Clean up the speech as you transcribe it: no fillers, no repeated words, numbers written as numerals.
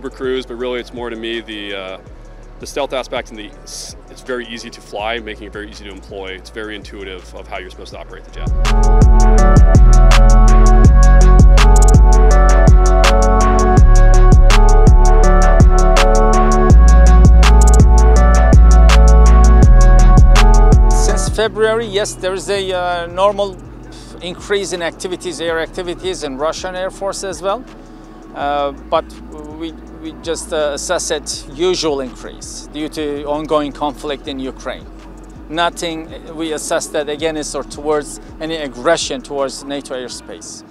super cruise, but really it's more to me the stealth aspect, and it's very easy to fly, making it very easy to employ. It's very intuitive of how you're supposed to operate the jet. Since February, yes, there is a normal increase in activities, air activities in Russian Air Force as well. But we just assess it usual increase due to ongoing conflict in Ukraine. Nothing we assess that again is towards any aggression towards NATO airspace.